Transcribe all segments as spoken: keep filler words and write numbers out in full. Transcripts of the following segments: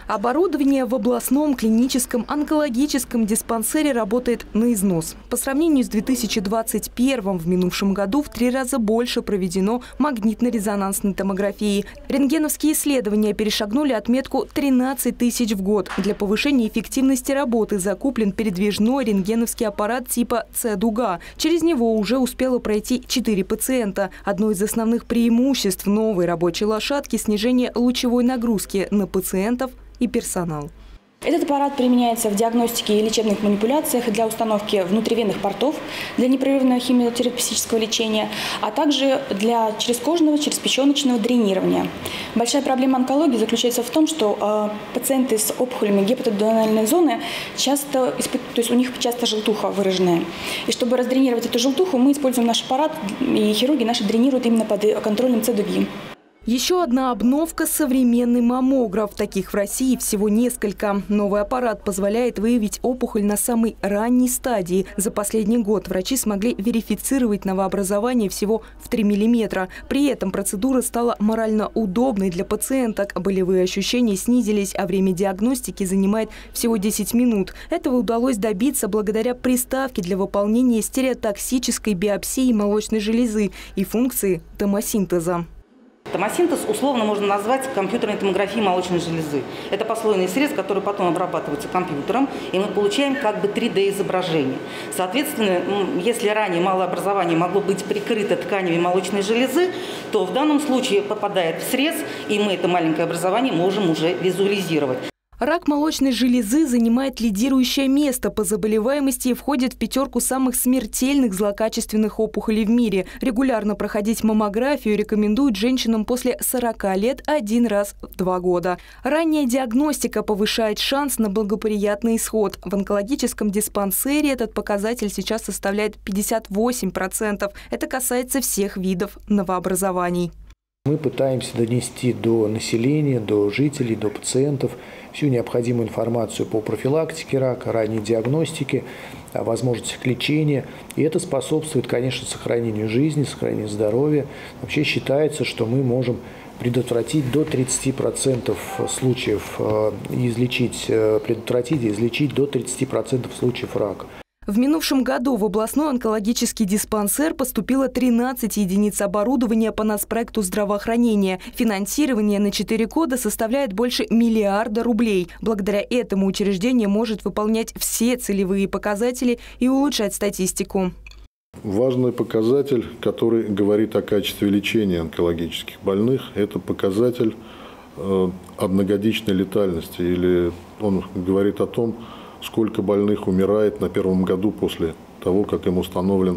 Оборудование в областном клиническом онкологическом диспансере работает на износ. По сравнению с две тысячи двадцать первым, в минувшем году в три раза больше проведено магнитно-резонансной томографии. Рентгеновские исследования перешагнули отметку тринадцать тысяч в год. Для повышения эффективности работы закуплен передвижной рентгеновский аппарат типа С-дуга. Через него уже успело пройти четыре пациента. Одно из основных преимуществ новой рабочей лошадки – снижение лучевой нагрузки на пациентов и персонал. Этот аппарат применяется в диагностике и лечебных манипуляциях для установки внутривенных портов для непрерывного химиотерапевтического лечения, а также для черезкожного, черезпеченочного дренирования. Большая проблема онкологии заключается в том, что э, пациенты с опухолями гепатодуоденальной зоны часто, то есть у них часто желтуха выраженная. И чтобы раздренировать эту желтуху, мы используем наш аппарат, и хирурги наши дренируют именно под контролем С-дуги. Еще одна обновка – современный маммограф. Таких в России всего несколько. Новый аппарат позволяет выявить опухоль на самой ранней стадии. За последний год врачи смогли верифицировать новообразование всего в три миллиметра. При этом процедура стала морально удобной для пациенток. Болевые ощущения снизились, а время диагностики занимает всего десять минут. Этого удалось добиться благодаря приставке для выполнения стереотоксической биопсии молочной железы и функции томосинтеза. Томосинтез условно можно назвать компьютерной томографией молочной железы. Это послойный срез, который потом обрабатывается компьютером, и мы получаем как бы три дэ изображение. Соответственно, если ранее малое образование могло быть прикрыто тканями молочной железы, то в данном случае попадает в срез, и мы это маленькое образование можем уже визуализировать. Рак молочной железы занимает лидирующее место по заболеваемости и входит в пятерку самых смертельных злокачественных опухолей в мире. Регулярно проходить маммографию рекомендуют женщинам после сорока лет один раз в два года. Ранняя диагностика повышает шанс на благоприятный исход. В онкологическом диспансере этот показатель сейчас составляет пятьдесят восемь процентов. Это касается всех видов новообразований. Мы пытаемся донести до населения, до жителей, до пациентов всю необходимую информацию по профилактике рака, ранней диагностике, о возможностях лечения. И это способствует, конечно, сохранению жизни, сохранению здоровья. Вообще считается, что мы можем предотвратить до тридцати процентов случаев, излечить, предотвратить и излечить до тридцати процентов случаев рака. В минувшем году в областной онкологический диспансер поступило тринадцать единиц оборудования по нацпроекту здравоохранения. Финансирование на четыре года составляет больше миллиарда рублей. Благодаря этому учреждение может выполнять все целевые показатели и улучшать статистику. Важный показатель, который говорит о качестве лечения онкологических больных, это показатель э, одногодичной летальности. Или он говорит о том, сколько больных умирает на первом году после того, как им установлен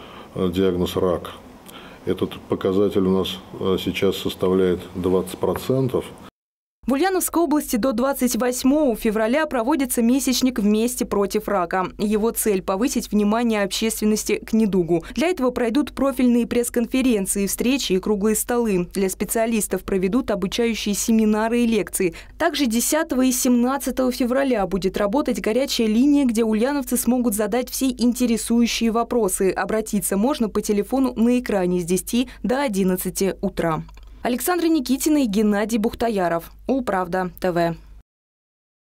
диагноз рак. Этот показатель у нас сейчас составляет двадцать процентов. В Ульяновской области до двадцать восьмого февраля проводится месячник «Вместе против рака». Его цель – повысить внимание общественности к недугу. Для этого пройдут профильные пресс-конференции, встречи и круглые столы. Для специалистов проведут обучающие семинары и лекции. Также десятого и семнадцатого февраля будет работать горячая линия, где ульяновцы смогут задать все интересующие вопросы. Обратиться можно по телефону на экране с десяти до одиннадцати утра. Александра Никитина и Геннадий Бухтаяров. Улправда ТВ.